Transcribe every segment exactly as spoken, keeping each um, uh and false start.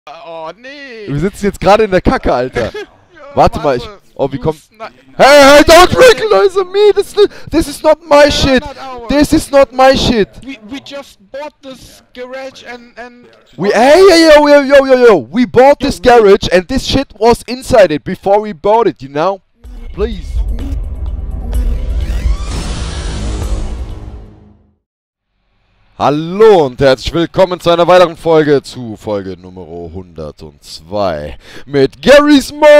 Oh, nee. Wir sitzen jetzt gerade in der Kacke, Alter. Ja, warte mal, ich... Oh, wie Du kommt... sni- Hey, hey, don't recognize me! This, this is not my They are shit! not ours. This is not my shit! We, we just bought this garage and... and We... Hey, yo, yo, yo, yo, yo! We bought Yo, this wait. garage and this shit was inside it before we bought it, you know? Please. Hallo und herzlich willkommen zu einer weiteren Folge, zu Folge Nummer hundertzwei mit Garry's Mod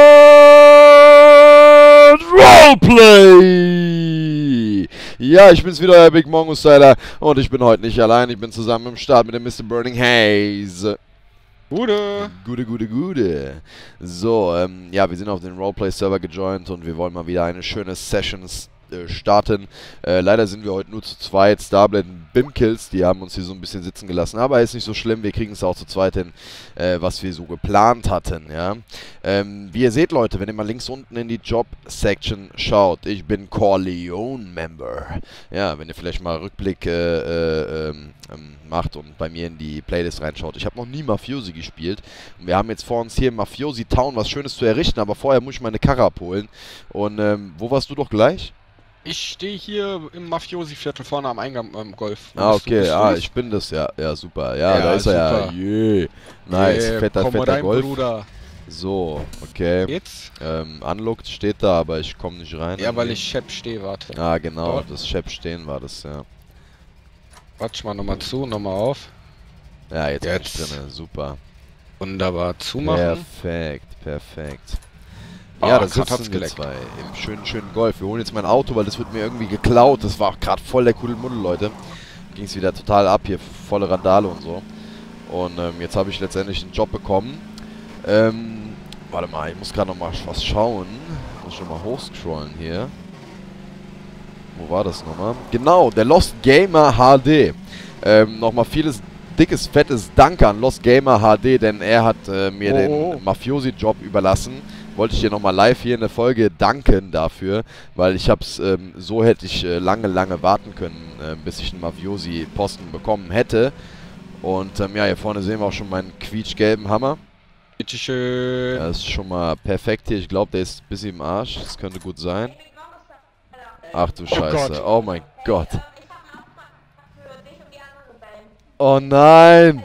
Roleplay! Ja, ich bin's wieder, euer Big Mongo Styler, und ich bin heute nicht allein, ich bin zusammen im Start mit dem Mister Burning Haze. Gute. Gute, gute, gute. So, ähm, ja, wir sind auf den Roleplay-Server gejoint und wir wollen mal wieder eine schöne Session äh, starten. Äh, leider sind wir heute nur zu zweit. Starblade und Bimkills, die haben uns hier so ein bisschen sitzen gelassen, aber ist nicht so schlimm, wir kriegen es auch zu zweit hin, äh, was wir so geplant hatten, ja. Ähm, wie ihr seht, Leute, wenn ihr mal links unten in die Job-Section schaut, ich bin Corleone-Member. Ja, wenn ihr vielleicht mal Rückblick äh, äh, ähm, ähm, macht und bei mir in die Playlist reinschaut. Ich habe noch nie Mafiosi gespielt und wir haben jetzt vor uns hier im Mafiosi Town was Schönes zu errichten, aber vorher muss ich meine Karre abholen. Und ähm, wo warst du doch gleich? Ich stehe hier im Mafiosi-Viertel vorne am Eingang beim Golf. Wo Ah, bist du? okay, Bist du ah, das? ich bin das, ja, ja, super. Ja, Ja, da ist er ja. super. Yeah. Nice, Yeah, fetter, komm mal fetter rein, Golf. Bruder. So, okay. Jetzt? Ähm, Unlocked steht da, aber ich komme nicht rein. Ja, weil irgendwie. ich Chef stehe, warte. Ah, genau, Dort. das Chef stehen war das, ja. Quatsch mal nochmal zu, nochmal auf. Ja, jetzt, bin Jetzt. ich drin, super. Wunderbar, zumachen. Perfekt, perfekt. Ah, Ja, da grad hat's sitzen wir geleckt. zwei im schönen, schönen Golf. Wir holen jetzt mein Auto, weil das wird mir irgendwie geklaut. Das war auch gerade voll der coole Muddel, Leute. Ging es wieder total ab hier, volle Randale und so. Und ähm, jetzt habe ich letztendlich einen Job bekommen. Ähm, warte mal, ich muss gerade noch mal was schauen. Muss schon mal hochscrollen hier. Wo war das nochmal? Genau, der Lost Gamer H D. Ähm, nochmal vieles dickes, fettes Dank an Lost Gamer H D, denn er hat äh, mir Oh, den oh. Mafiosi-Job überlassen. Wollte ich dir nochmal live hier in der Folge danken dafür, weil ich hab's, ähm, so hätte ich äh, lange, lange warten können, äh, bis ich einen Mafiosi-Posten bekommen hätte. Und ähm, ja, hier vorne sehen wir auch schon meinen quietschgelben Hammer. Bitteschön. Ja, das ist schon mal perfekt hier. Ich glaube, der ist ein bisschen im Arsch. Das könnte gut sein. Ach du Scheiße. Gott. Oh mein Gott. Oh nein.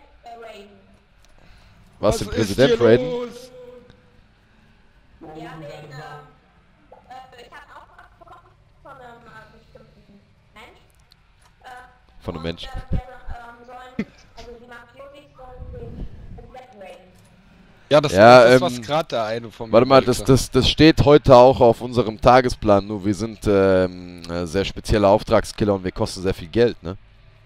Was, den ist Präsident hier raiden? los? Ja, den, äh, äh, ich habe einen Auftrag bekommen von einem äh, bestimmten Mensch. Äh, Von einem und, Mensch. Äh, der, ähm, sollen, also die Mafiosis sollen den Präsidenten raiden. Ja, das, Ja, das ist ähm, was gerade der eine vom Warte mal, das, das, das steht heute auch auf unserem Tagesplan. Nur wir sind ähm, äh, sehr spezieller Auftragskiller und wir kosten sehr viel Geld, ne?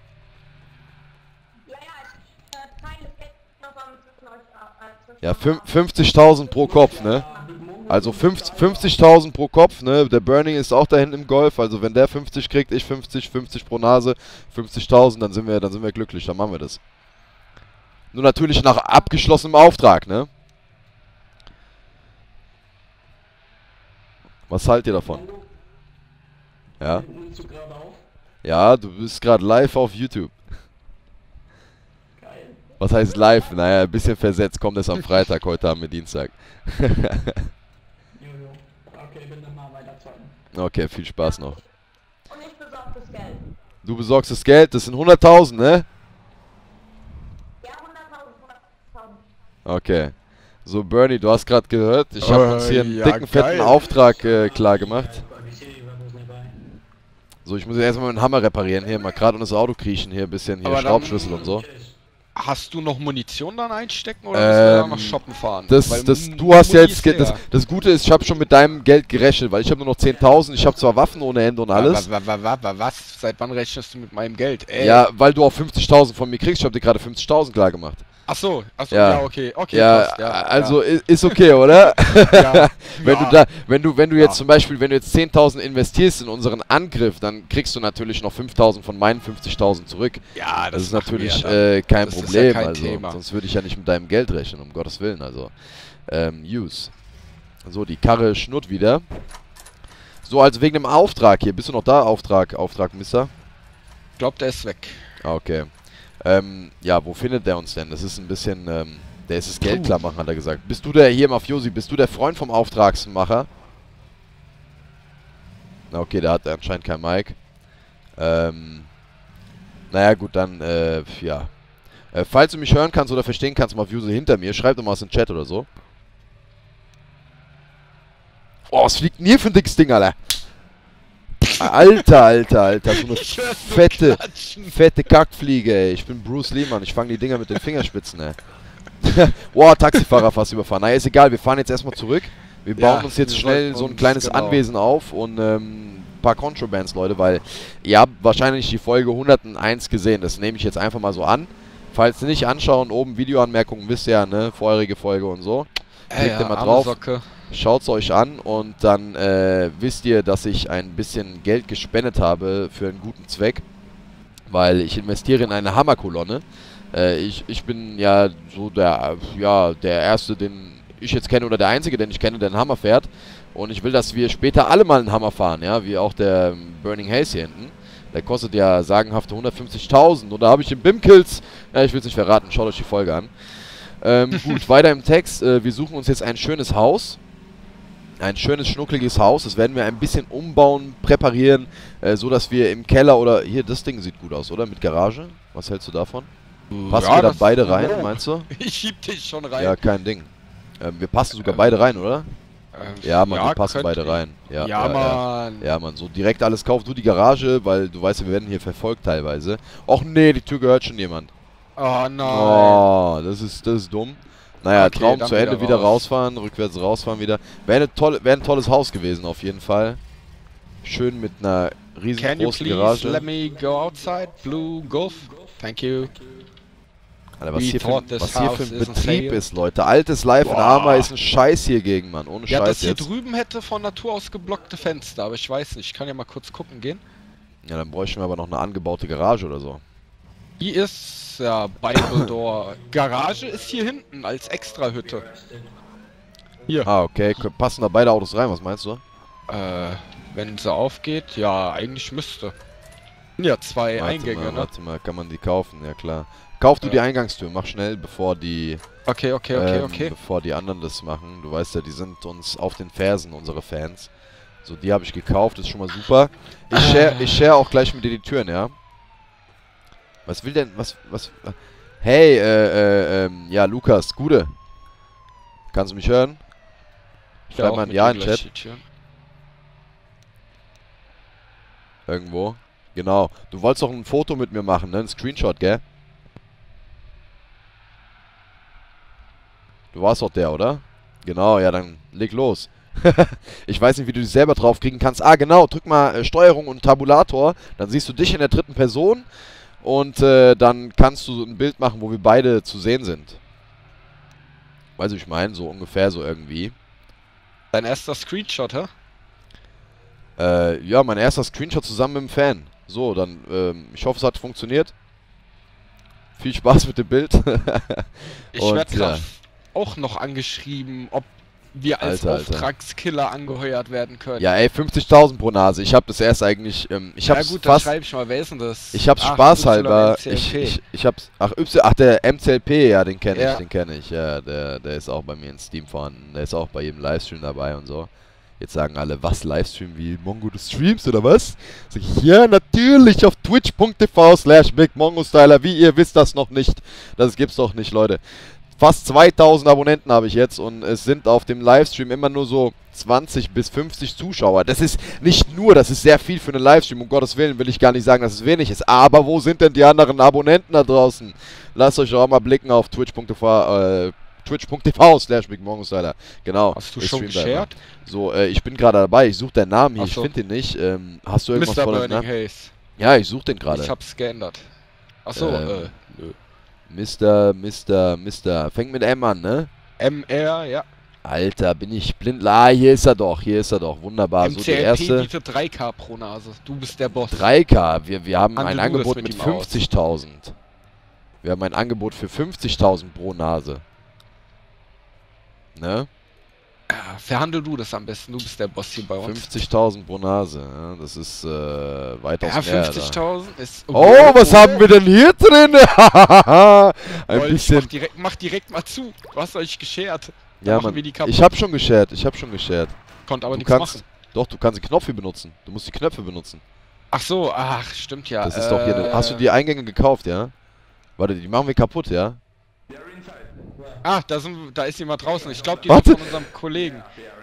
Ja, ja, ich äh, teile das Geld nochmal zwischen euch auf. Äh, zwischen Ja, euch auf. fünfzigtausend pro Kopf, ne? Also fünfzigtausend pro Kopf, ne? Der Burning ist auch da hinten im Golf. Also wenn der fünfzig kriegt, ich fünfzig, fünfzig pro Nase, fünfzigtausend, dann sind wir, dann sind wir glücklich, dann machen wir das. Nur natürlich nach abgeschlossenem Auftrag, ne? Was haltet ihr davon? Ja? Nimmst du gerade auf? Ja, du bist gerade live auf YouTube. Geil. Was heißt live? Naja, ein bisschen versetzt, kommt es am Freitag, heute haben wir Dienstag. Jojo. Okay, bin dann mal weiter zocken. Okay, viel Spaß noch. Und ich besorge das Geld. Du besorgst das Geld, das sind hunderttausend, ne? Ja, hunderttausend, hunderttausend. Okay. So, Bernie, du hast gerade gehört, ich habe Äh, uns hier einen ja, dicken, fetten geil. Auftrag äh, klar gemacht. Обещаю, wir müssen dabei. So, ich muss jetzt erstmal meinen Hammer reparieren, hier mal gerade in das Auto kriechen, hier ein bisschen, hier Aber dann- Schraubschlüssel und so. Hast du noch Munition dann einstecken oder müssen wir da Ähm, noch shoppen fahren? Das, Weil das, M- du hast ja Muni jetzt, ist ge- das, leer. das Gute ist, ich habe schon mit deinem Geld gerechnet, weil ich habe nur noch zehntausend, ich habe zwar Waffen ohne Ende und alles. Wa- wa- wa- wa- wa- Was? Seit wann rechnest du mit meinem Geld? Ey. Ja, weil du auch fünfzigtausend von mir kriegst, ich habe dir gerade fünfzigtausend klar gemacht. Ach so, ach so, Ja. ja, okay, okay. Ja, passt, ja, also i- ist okay, oder? Ja. Wenn Ja. du da, wenn du, wenn du jetzt Ja. zum Beispiel, wenn du jetzt zehntausend investierst in unseren Angriff, dann kriegst du natürlich noch fünftausend von meinen fünfzigtausend zurück. Ja, das, Das, ist machen wir natürlich ja dann. äh, kein Das ist ja Problem, kein also Thema. sonst würde ich ja nicht mit deinem Geld rechnen, um Gottes Willen, also ähm, use. So, die Karre schnurrt wieder. So, also wegen dem Auftrag hier, bist du noch da? Auftrag, Auftrag, Mister? Ich glaub, der ist weg. Ah, okay. Ähm, ja, wo findet der uns denn? Das ist ein bisschen, ähm, Der ist das Geld klar machen, hat er gesagt. Bist du der, hier Mafiosi, bist du der Freund vom Auftragsmacher? Na okay, der hat anscheinend kein Mic. Ähm, naja gut, dann, äh, ja. Äh, falls du mich hören kannst oder verstehen kannst, Mafiosi hinter mir, schreib doch mal was in den Chat oder so. Oh, was fliegt denn hier für ein dickes Ding, Alter? Alter, Alter, Alter, so eine fette, fette Kackfliege, ey. Ich bin Bruce Lee, Mann. Ich fange die Dinger mit den Fingerspitzen, ey. Boah, Taxifahrer fast überfahren. Naja, ist egal, wir fahren jetzt erstmal zurück. Wir bauen Ja, uns jetzt wir schnell sollten so ein uns, kleines genau. Anwesen auf und ähm, ein paar Contrabands, Leute, weil ihr habt wahrscheinlich die Folge hunderteins gesehen. Das nehme ich jetzt einfach mal so an. Falls nicht anschauen, oben Videoanmerkungen, wisst ihr ja, ne, vorherige Folge und so. Klickt ja, immer arme drauf. Socke. Schaut's euch an und dann äh, wisst ihr, dass ich ein bisschen Geld gespendet habe für einen guten Zweck, weil ich investiere in eine Hammerkolonne. Äh, ich, ich bin ja so der, ja, der Erste, den ich jetzt kenne oder der Einzige, den ich kenne, der einen Hammer fährt. Und ich will, dass wir später alle mal einen Hammer fahren, ja, wie auch der ähm, Burning Haze hier hinten. Der kostet ja sagenhafte hundertfünfzigtausend und da habe ich den Bimkills, ja, ich will es nicht verraten, schaut euch die Folge an. Ähm, gut, weiter im Text, äh, wir suchen uns jetzt ein schönes Haus. Ein schönes, schnuckliges Haus. Das werden wir ein bisschen umbauen, präparieren, äh, so dass wir im Keller oder... Hier, das Ding sieht gut aus, oder? Mit Garage. Was hältst du davon? Passen Ja, wir da das- beide rein, oh. meinst du? Ich schieb dich schon rein. Ja, kein Ding. Ähm, wir passen sogar beide rein, oder? Ähm, Ja, Mann, wir passen könnt beide ihr. rein. Ja, Ja, ja, ja. Mann. Ja, Mann, so direkt alles kauf du die Garage, weil du weißt, wir werden hier verfolgt teilweise. Och nee, die Tür gehört schon jemand. Oh nein. Oh, das ist, das ist dumm. Naja, Okay, Traum dann zu Ende, wieder wieder raus. rausfahren, rückwärts rausfahren wieder. Wäre eine tolle, wäre ein tolles Haus gewesen auf jeden Fall. Schön mit einer Can you riesengroßen please Garage. let me go outside? Blue Golf? Thank you. Alter, was We hier für, thought this was hier für house ein isn't Betrieb sale. ist, Leute. Altes Live in Boah. Arma ist ein Scheiß hier gegen, Mann. Ohne Ja, Scheiß das hier jetzt. drüben hätte von Natur aus geblockte Fenster, aber ich weiß nicht. Ich kann ja mal kurz gucken gehen. Ja, dann bräuchten wir aber noch eine angebaute Garage oder so. Hier ist ja Bible Door. Garage ist hier hinten als Extrahütte. Hier. Ah, okay. K- Passen da beide Autos rein, was meinst du? Äh, wenn sie aufgeht, ja, eigentlich müsste. Ja, zwei Warte Eingänge, mal, ne? warte mal, kann man die kaufen? Ja, klar. Kauf du Ja. die Eingangstür, mach schnell, bevor die... Okay, okay, okay, ähm, okay. Bevor die anderen das machen. Du weißt ja, die sind uns auf den Fersen, unsere Fans. So, die habe ich gekauft, ist schon mal super. Ich share, ich share auch gleich mit dir die Türen, ja? Was will denn, was, was... Hey, äh, äh, ähm, ja, Lukas, Gude. Kannst du mich hören? Schreib mal ein Ja in den Chat. Irgendwo. Genau. Du wolltest doch ein Foto mit mir machen, ne? Ein Screenshot, gell? Du warst doch der, oder? Genau, ja, dann leg los. Ich weiß nicht, wie du dich selber draufkriegen kannst. Ah, genau, drück mal äh, Steuerung und Tabulator. Dann siehst du dich in der dritten Person. Und äh, dann kannst du ein Bild machen, wo wir beide zu sehen sind. Weißt du, ich meine, so ungefähr so irgendwie. Dein erster Screenshot, hä? Äh, ja, mein erster Screenshot zusammen mit dem Fan. So, dann, ähm, ich hoffe, es hat funktioniert. Viel Spaß mit dem Bild. Ich Und, werde ja. gerade auch noch angeschrieben, ob wir als Alter, Alter. Auftragskiller angeheuert werden können. Ja, ey, fünfzigtausend pro Nase. Ich habe das erst eigentlich, ähm, ich ja hab's gut, dann fast... schreibe ich mal, wer ist denn das? Ich hab's Ach, spaßhalber, Y M C L P. ich, ich, ich hab's, ach, Y, ach, der M C L P, ja, den kenne ich, Ja. den kenne ich, ja, der, der ist auch bei mir in Steam vorhanden, der ist auch bei jedem Livestream dabei und so. Jetzt sagen alle, was, Livestream, wie, Mongo, du streamst oder was? Sag ich, ja, natürlich, auf twitch punkt t v slash bigmongostyler, wie ihr wisst das noch nicht, das gibt's doch nicht, Leute. Fast zweitausend Abonnenten habe ich jetzt und es sind auf dem Livestream immer nur so zwanzig bis fünfzig Zuschauer. Das ist nicht nur, das ist sehr viel für einen Livestream. Um Gottes Willen will ich gar nicht sagen, dass es wenig ist. Aber wo sind denn die anderen Abonnenten da draußen? Lasst euch doch auch mal blicken auf twitch punkt t v äh, twitch punkt t v slash bigmongostyler. Genau. Hast du ich schon stream da immer. geshared? So, äh, ich bin gerade dabei. Ich suche deinen Namen hier. Ach Ich so. finde den nicht. Ähm, hast du irgendwas Mister vor deinem Burning Namen? Haze. Ja, ich suche den gerade. Ich hab's geändert. Achso, Ähm, äh, nö. Mister, Mister, Mister. Fängt mit M an, ne? M R, ja. Alter, bin ich blind? Ah, hier ist er doch, hier ist er doch. Wunderbar. So, die M C L P erste bietet drei K pro Nase. Du bist der Boss. drei K. Wir, wir haben Handel ein du das Angebot mit mit ihm aus. fünfzigtausend. Wir haben ein Angebot für fünfzigtausend pro Nase. Ne? Ja, verhandel du das am besten. Du bist der Boss hier bei uns. fünfzigtausend pro Nase, ja, das ist äh, weitaus Ja, mehr. fünfzigtausend ist... Da. Oh, was haben wir denn hier drin? Ein Leute, bisschen... Mach direkt, mach direkt mal zu. Du hast euch geschert. Dann Ja, machen Mann, wir die kaputt. ich hab schon geshared, ich hab schon geshared. Konnte aber Du nichts kannst... machen. Doch, du kannst den Knopf hier benutzen. Du musst die Knöpfe benutzen. Ach so, ach, stimmt ja. Das ist doch hier... Ne, äh, hast du die Eingänge gekauft, ja? Warte, die machen wir kaputt, ja? Ah, da, sind, da ist jemand draußen. Ich glaube, die Warte. sind von unserem Kollegen.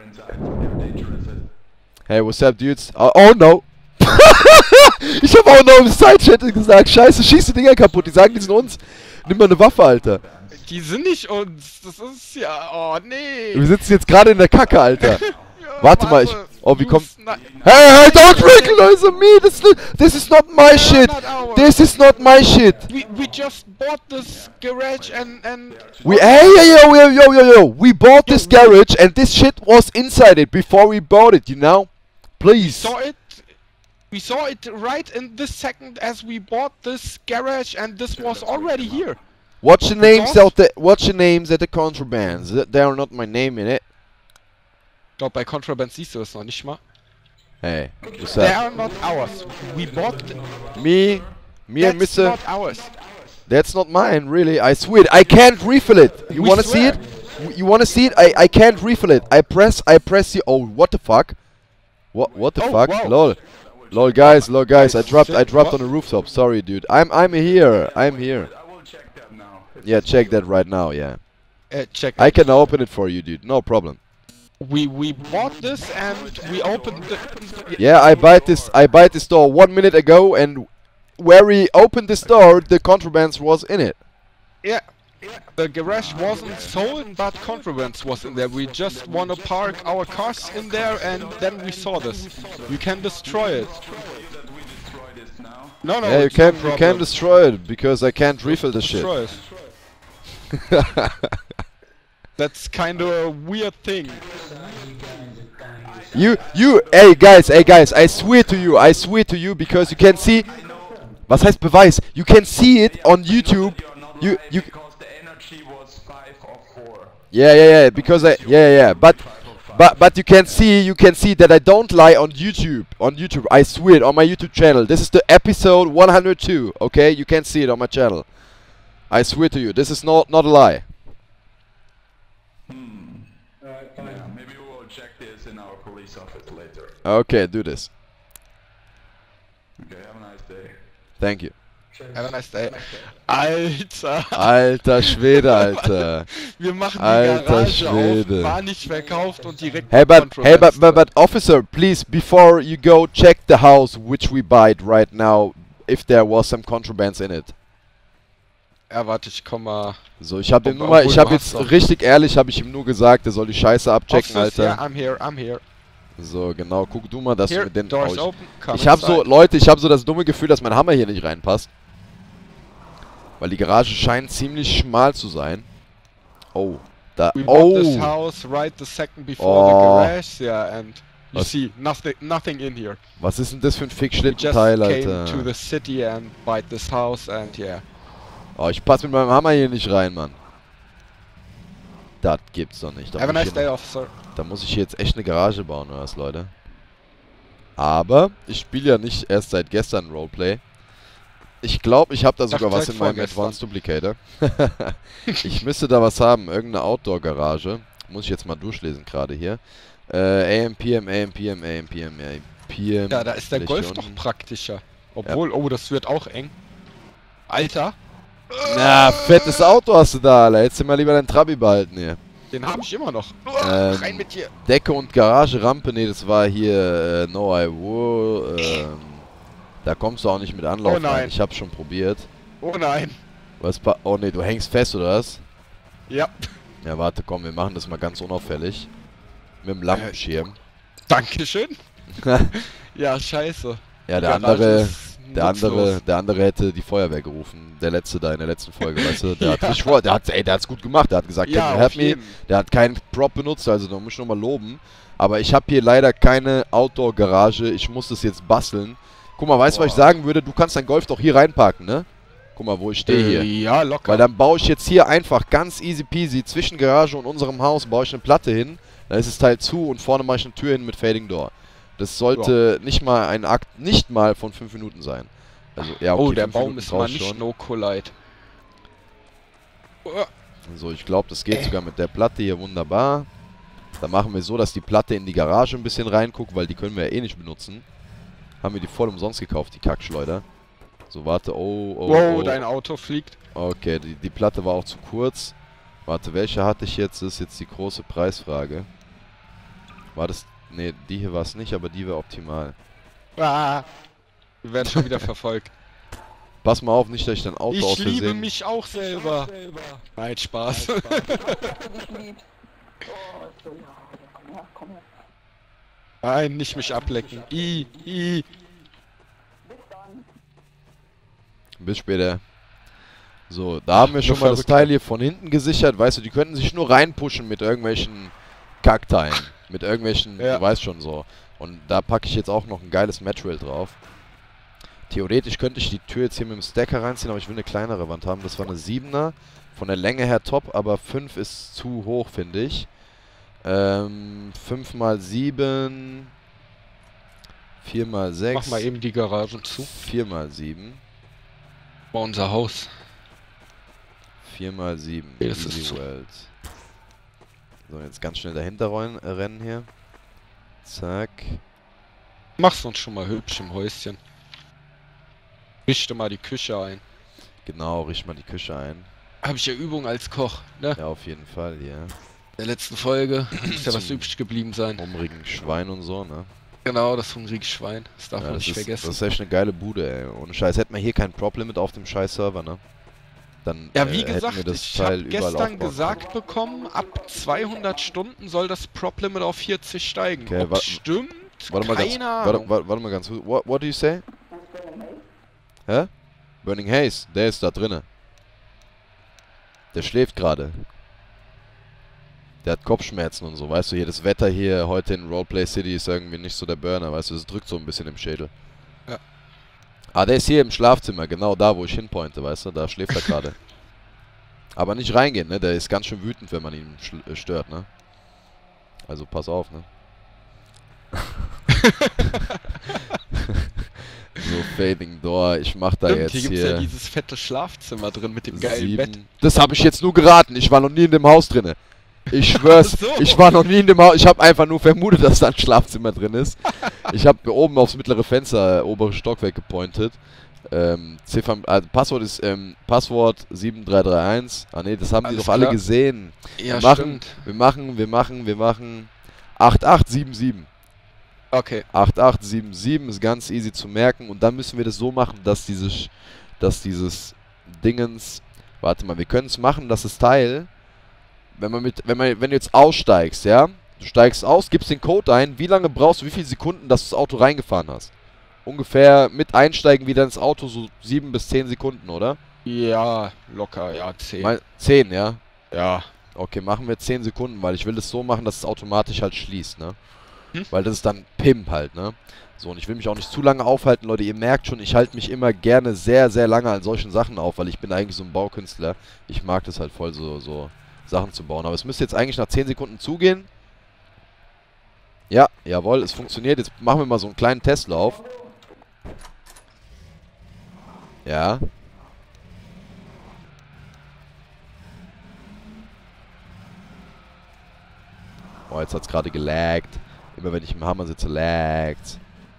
Hey, what's up, dudes? Oh, oh no! Ich hab auch noch im Side-Chat gesagt, scheiße, schieß die Dinger kaputt. Die sagen, die sind uns. Nimm mal eine Waffe, Alter. Die sind nicht uns. Das ist ja... Oh, nee. Wir sitzen jetzt gerade in der Kacke, Alter. Ja, Warte mal, ich... Oh, wie du kommt... sni- Hey, hey, don't recognize me! This, this is not my They're shit! not ours. This is not my shit! We, we just bought this garage and... and We... Hey, yo, yo, yo, yo, yo! We bought this garage and this shit was inside it before we bought it, you know? Please! saw it. We saw it right in this second as we bought this garage and this was already here. Watch the names Because- out the... Watch the names at the contrabands. Th- They are not my name in it. Ich glaube, bei Contraband siehst du es noch nicht mal. Hey, what's They up? are not ours. We bought... th- Me... Me and That's Mister not ours. That's not mine, really. I swear it. I can't refill it. You We wanna see swear. it? W- You wanna see it? I I can't refill it. I press. I press the. Oh, what the fuck? What what the Oh, fuck? wow. Lol. Lol, guys. Lol, guys. I dropped. I Shit, dropped what? on the rooftop. Sorry, dude. I'm I'm here. I'm here. I will check that now. Yeah, check that right now. Yeah. Uh, check. I can open it for you, dude. No problem. We we bought this and we opened the... Yeah, I bought this. I bought this door one minute ago, and where we opened this door, the contrabands was in it. Yeah. The garage wasn't sold, but contraband was in there. We just want to park our cars in there, and then we saw this. You can destroy it. That we destroy this now. No, no. Yeah, you it's no can you can problem. destroy it because I can't refill the shit. Destroy it. That's kind of a weird thing. You, you, hey guys, hey guys, I swear to you, I swear to you, because you can see, was heißt Beweis? You can see it on YouTube. You're not You, lying you, because the energy was five or four. yeah, yeah, yeah, because I, yeah, yeah, but, but, but you can see, you can see that I don't lie on YouTube, on YouTube. I swear it on my YouTube channel. This is the episode one hundred two. Okay, you can see it on my channel. I swear to you, this is not not a lie. Yeah, maybe we will check this in our police office later. Okay, do this. Okay, have a nice day. Thank you. Have a nice day. Alter. Alter Schwede, Alter. Wir machen die Alter Garage Schwede. auf, war nicht verkauft und direkt Hey, but Contraband hey, but, but drin. but officer, please, before you go, check the house which we buy right now, if there was some contrabands in it. Ja, warte, ich komm mal. So, ich habe ihm Ob- nur mal, obwohl ich du habe hast jetzt doch- richtig ehrlich, habe ich ihm nur gesagt, er soll die Scheiße abchecken, Officers, Alter. Yeah, I'm here, I'm here. So, genau, guck du mal, dass du Here, mit den. doors Oh, ich open, come ich habe so, inside. Leute, ich habe so das dumme Gefühl, dass mein Hammer hier nicht reinpasst. Weil die Garage scheint ziemlich schmal zu sein. Oh, da. We bought this Oh, house right the second before Oh. the garage, yeah, and you Was- see nothing, nothing in here. was ist denn das für ein We just Fickschlittenteil, came Alter? to the city and bought this house, and yeah. Oh, ich passe mit meinem Hammer hier nicht rein, Mann. Das gibt's doch nicht. Da Have a muss ich nice hier day, noch- officer. Da muss ich jetzt echt eine Garage bauen, oder was, Leute? Aber ich spiele ja nicht erst seit gestern Roleplay. Ich glaube, ich habe da sogar dachte, was seit in meinem vorgestern. Advanced Duplicator. Ich müsste da was haben, irgendeine Outdoor-Garage. Muss ich jetzt mal durchlesen gerade hier. Äh, A M P M, A M P M, A M P M, A M P M. Ja, da ist der Golf Legion. doch praktischer. Obwohl, oh, das wird auch eng. Alter, Na, fettes Auto hast du da, Alter. Hättest du mal lieber deinen Trabi behalten hier. den habe ich immer noch. Ähm, Rein mit dir. Decke und Garage, Rampe, nee, das war hier äh, No I Will. Ähm, da kommst du auch nicht mit Anlauf Oh nein. rein. Ich hab's schon probiert. Oh nein. Was pa oh nee, du hängst fest, oder was? Ja, Ja, warte, komm, wir machen das mal ganz unauffällig. Mit dem Lampenschirm. Dankeschön. Ja, scheiße. Ja, der Garage andere, ist der andere, nutzlos. der andere hätte die Feuerwehr gerufen. Der letzte da in der letzten Folge, weißt du? Der hat richtig vor, der hat, ey, der hat's gut gemacht. Der hat gesagt, Ja, can you auf help me? jeden. Der hat keinen Prop benutzt, also da muss ich nochmal loben. Aber ich habe hier leider keine Outdoor-Garage. Ich muss das jetzt basteln. Guck mal, weißt du, was ich Boah. sagen würde? Du kannst dein Golf doch hier reinparken, ne? Guck mal, wo ich stehe hier. Äh, ja, locker. Weil dann baue ich jetzt hier einfach ganz easy peasy zwischen Garage und unserem Haus baue ich eine Platte hin. Dann ist das Teil zu und vorne mache ich eine Tür hin mit Fading Door. Das sollte ja. nicht mal ein Akt, nicht mal von fünf Minuten sein. Also, ja, okay, oh, der Baum Minuten ist mal nicht schon. no collide. So, ich glaube, das geht äh. sogar mit der Platte hier wunderbar. Dann machen wir so, dass die Platte in die Garage ein bisschen reinguckt, weil die können wir ja eh nicht benutzen. Haben wir die voll umsonst gekauft, die Kackschleuder. So, warte, oh, oh, wow, oh. dein Auto fliegt. Okay, die, die Platte war auch zu kurz. Warte, welche hatte ich jetzt? Das ist jetzt die große Preisfrage. War das... Ne, die hier war es nicht, aber die wäre optimal. Ah, wir werden schon wieder verfolgt. Pass mal auf, nicht, dass ich dein Auto ich aus Versehen... Ich liebe mich auch selber. Nein, Spaß. Nein, Spaß. Nein, nicht mich ablecken. I, I. Bis später. So, da haben wir schon mal das Teil hier von hinten gesichert. Weißt du, die könnten sich nur reinpushen mit irgendwelchen Kackteilen. Mit irgendwelchen, ja. du weißt schon so. Und da packe ich jetzt auch noch ein geiles Material drauf. Theoretisch könnte ich die Tür jetzt hier mit dem Stacker reinziehen, aber ich will eine kleinere Wand haben. Das war eine siebener. Von der Länge her top, aber fünf ist zu hoch, finde ich. Ähm, fünf mal sieben. vier mal sechs. Mach mal eben die Garage zu. vier mal sieben. War unser Haus. vier mal sieben. Okay, das Easy ist so. World. So, jetzt ganz schnell dahinter rein, äh, rennen hier. Zack. Mach's uns schon mal hübsch im Häuschen. Richte mal die Küche ein. Genau, richte mal die Küche ein. Habe ich ja Übung als Koch, ne? Ja, auf jeden Fall, ja. In der letzten Folge muss ja was übrig geblieben sein. Hungrigen Schwein und so, ne? Genau, das hungrige Schwein. Das darf ja, man das nicht ist, vergessen. Das ist echt eine geile Bude, ey. Ohne Scheiß. Hätten wir hier kein Prop-Limit auf dem scheiß Server, ne? Dann ja, wie äh, gesagt, wir das ich Teil habe überall gestern aufbauen. gesagt bekommen, ab zweihundert Stunden soll das Prop-Limit auf vierzig steigen. Okay, Ob wa stimmt? Warte mal, Keine ganz, Ahnung. warte, warte, warte mal ganz kurz. What, what do you say? Hä? Burning Haze, der ist da drinne. Der schläft gerade. Der hat Kopfschmerzen und so, weißt du, hier das Wetter hier heute in Roleplay City ist irgendwie nicht so der Burner, weißt du, es drückt so ein bisschen im Schädel. Ja. Ah, der ist hier im Schlafzimmer, genau da, wo ich hinpointe, weißt du, da schläft er gerade. Aber nicht reingehen, ne, der ist ganz schön wütend, wenn man ihn äh, stört, ne. Also pass auf, ne. So, Fading Door, ich mach da Stimmt, jetzt hier hier... gibt's ja dieses fette Schlafzimmer drin mit dem geilen sieben. Bett. Das habe ich jetzt nur geraten, ich war noch nie in dem Haus drinne. Ich schwör's, So. ich war noch nie in dem Haus, ich habe einfach nur vermutet, dass da ein Schlafzimmer drin ist. Ich habe oben aufs mittlere Fenster, äh, obere Stockwerk gepointet. Ähm, Ziffern, also Passwort ist, ähm, Passwort sieben drei drei eins. Ah ne, das haben die Alles doch alle klar. gesehen. Ja, wir machen, stimmt. wir machen, wir machen, wir machen acht acht sieben sieben. Okay. acht acht sieben sieben ist ganz easy zu merken und dann müssen wir das so machen, dass dieses, dass dieses Dingens, warte mal, wir können es machen, dass das Teil, wenn man mit, wenn man, wenn du jetzt aussteigst, ja, du steigst aus, gibst den Code ein, wie lange brauchst du, wie viele Sekunden, dass du das Auto reingefahren hast? Ungefähr mit Einsteigen wieder ins Auto so sieben bis zehn Sekunden, oder? Ja, locker, ja, zehn. Mal zehn, ja? Ja. Okay, machen wir zehn Sekunden, weil ich will es so machen, dass es automatisch halt schließt, ne? Hm? Weil das ist dann Pimp halt, ne? So, und ich will mich auch nicht zu lange aufhalten, Leute. Ihr merkt schon, ich halte mich immer gerne sehr, sehr lange an solchen Sachen auf, weil ich bin eigentlich so ein Baukünstler. Ich mag das halt voll, so, so Sachen zu bauen. Aber es müsste jetzt eigentlich nach zehn Sekunden zugehen. Ja, jawohl, es funktioniert. Jetzt machen wir mal so einen kleinen Testlauf. Ja. Oh, jetzt hat es gerade gelaggt. Immer wenn ich im Hammer sitze, laggt.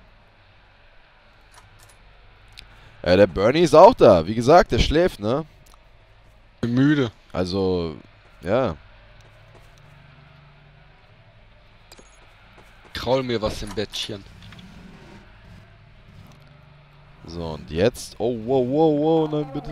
Äh, der Bernie ist auch da. Wie gesagt, der schläft, ne? Bin müde. Also, ja. Kraul mir was im Bettchen. So, und jetzt... Oh, wow, wow, wow, nein, bitte.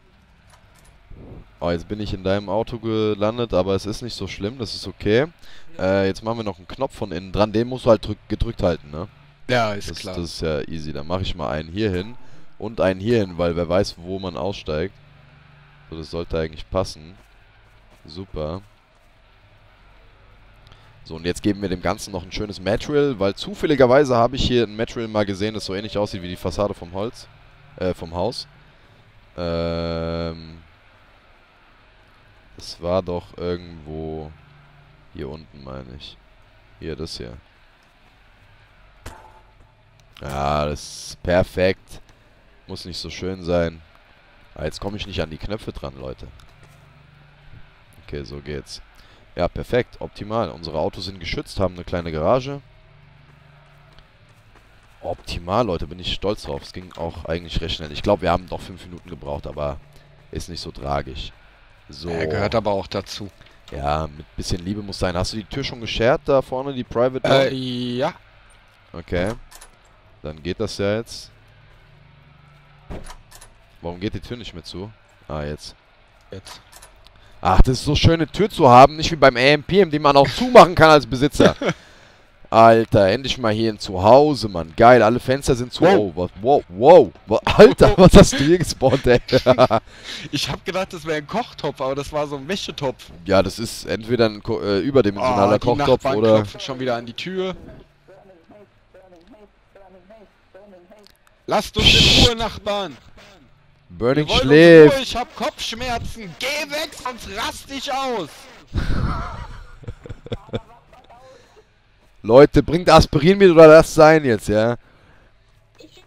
Oh, jetzt bin ich in deinem Auto gelandet, aber es ist nicht so schlimm, das ist okay. Äh, jetzt machen wir noch einen Knopf von innen dran, den musst du halt drück, gedrückt halten, ne? Ja, ist Das, klar. das ist ja easy. Dann mache ich mal einen hier hin und einen hier hin, weil wer weiß, wo man aussteigt. So, das sollte eigentlich passen. Super. So, und jetzt geben wir dem Ganzen noch ein schönes Material, weil zufälligerweise habe ich hier ein Material mal gesehen, das so ähnlich aussieht wie die Fassade vom Holz, äh, vom Haus. Ähm... Das war doch irgendwo... Hier unten, meine ich. Hier, das hier. Ja, das ist perfekt. Muss nicht so schön sein. Ah, jetzt komme ich nicht an die Knöpfe dran, Leute. Okay, so geht's. Ja, perfekt. Optimal. Unsere Autos sind geschützt, haben eine kleine Garage. Optimal, Leute. Bin ich stolz drauf. Es ging auch eigentlich recht schnell. Ich glaube, wir haben noch fünf Minuten gebraucht, aber ist nicht so tragisch. So. Er gehört aber auch dazu. Ja, mit bisschen Liebe muss sein. Hast du die Tür schon geschert, da vorne, die Private Door? Äh, ja. Okay. Dann geht das ja jetzt. Warum geht die Tür nicht mehr zu? Ah, jetzt. Jetzt. Ach, das ist so schön, eine Tür zu haben. Nicht wie beim A M P, die man auch zumachen kann als Besitzer. Alter, endlich mal hier ein Zuhause, Mann. Geil, alle Fenster sind zu. Wow. Oh, was, wow, wow. Was, Alter, was hast du hier gespawnt, ey? Ich hab gedacht, das wäre ein Kochtopf, aber das war so ein Wäschetopf. Ja, das ist entweder ein ko äh, überdimensionaler Ah, die Kochtopf Nachbarn oder... klopfen schon wieder an die Tür. Lasst uns in Ruhe, Nachbarn. Burning Wir wollen schläft. unsere Ruhe, ich hab Kopfschmerzen. Geh weg, sonst rast ich aus. Leute, bringt Aspirin mit oder lasst sein jetzt, ja? Ich schieße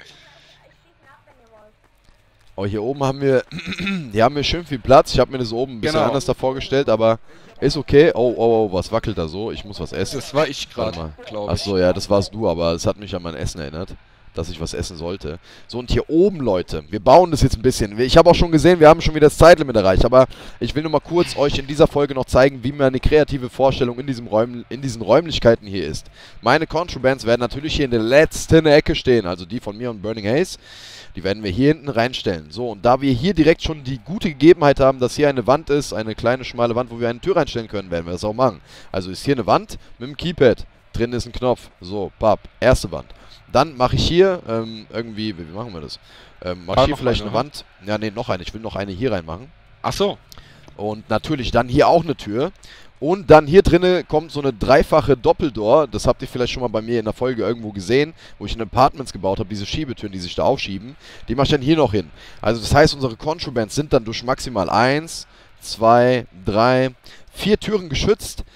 nach, wenn ihr wollt. Oh, hier oben haben wir... hier haben wir schön viel Platz. Ich habe mir das oben ein bisschen Genau. anders da vorgestellt, aber... Ist okay. Oh, oh, oh, was wackelt da so? Ich muss was essen. Das war ich Warte gerade, mal. glaube ich. Achso, ja, das warst du, aber es hat mich an mein Essen erinnert, dass ich was essen sollte. So, und hier oben, Leute, wir bauen das jetzt ein bisschen. Ich habe auch schon gesehen, wir haben schon wieder das Zeitlimit erreicht, aber ich will nur mal kurz euch in dieser Folge noch zeigen, wie meine kreative Vorstellung in, diesem Räum, in diesen Räumlichkeiten hier ist. Meine Contrabands werden natürlich hier in der letzten Ecke stehen, also die von mir und Burning Haze. Die werden wir hier hinten reinstellen. So, und da wir hier direkt schon die gute Gegebenheit haben, dass hier eine Wand ist, eine kleine schmale Wand, wo wir eine Tür reinstellen können, werden wir das auch machen. Also ist hier eine Wand mit dem Keypad. Drin ist ein Knopf. So, papp. Erste Wand. Dann mache ich hier, ähm, irgendwie, wie, wie machen wir das? Ähm, mache Ah, ich hier noch vielleicht eine, eine Wand. Ja, nee, noch eine. Ich will noch eine hier reinmachen. Ach so. Und natürlich dann hier auch eine Tür. Und dann hier drinnen kommt so eine dreifache Doppeldoor. Das habt ihr vielleicht schon mal bei mir in der Folge irgendwo gesehen, wo ich in Apartments gebaut habe, diese Schiebetüren, die sich da aufschieben. Die mache ich dann hier noch hin. Also das heißt, unsere Contrabands sind dann durch maximal eins, zwei, drei, vier Türen geschützt.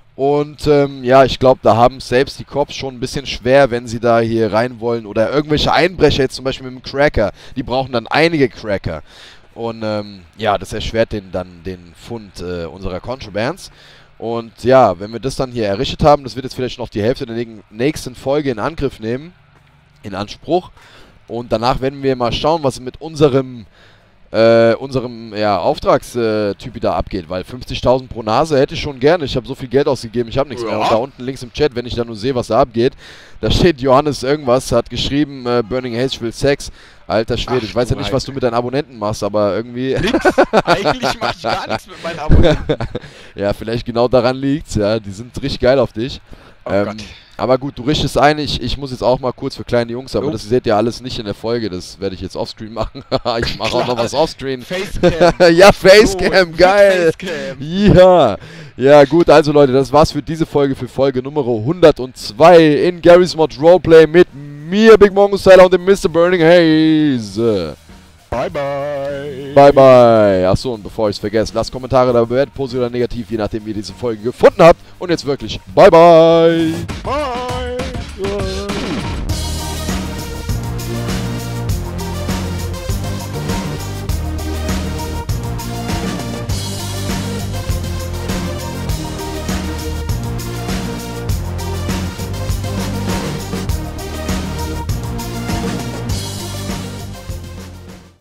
Und ähm, ja, ich glaube, da haben selbst die Cops schon ein bisschen schwer, wenn sie da hier rein wollen. Oder irgendwelche Einbrecher, jetzt zum Beispiel mit dem Cracker. Die brauchen dann einige Cracker. Und ähm, ja, das erschwert den dann den Fund äh, unserer Contrabands. Und ja, wenn wir das dann hier errichtet haben, das wird jetzt vielleicht noch die Hälfte der nächsten Folge in Angriff nehmen, in Anspruch. Und danach werden wir mal schauen, was mit unserem äh, unserem ja, Auftragstyp da abgeht. Weil fünfzigtausend pro Nase hätte ich schon gerne. Ich habe so viel Geld ausgegeben, ich habe nichts Ja. mehr. Und da unten links im Chat, wenn ich da nur sehe, was da abgeht, da steht Johannes irgendwas, hat geschrieben, äh, Burning Haze, ich will Sex. Alter Schwede, Ach, ich weiß ja du nicht, was du mit deinen Abonnenten machst, aber irgendwie... Eigentlich mache ich gar nichts mit meinen Abonnenten. Ja, vielleicht genau daran liegt's, ja. Die sind richtig geil auf dich. Oh ähm, Gott. Aber gut, du richtest ein, ich, ich muss jetzt auch mal kurz für kleine Jungs, aber Jo. das seht ihr alles nicht in der Folge, das werde ich jetzt offscreen machen. Ich mache auch noch was offscreen. Facecam. Ja, Facecam, So, geil. Facecam. Ja, ja gut, also Leute, das war's für diese Folge, für Folge Nummer hundertzwei in Garry's Mod Roleplay mit mir, Big Mongo Styler und dem Mister Burning Haze. Bye, bye. Bye, bye. Achso, und bevor ich es vergesse, lasst Kommentare da, bewertet positiv oder negativ, je nachdem, wie ihr diese Folge gefunden habt. Und jetzt wirklich, bye, bye. Bye.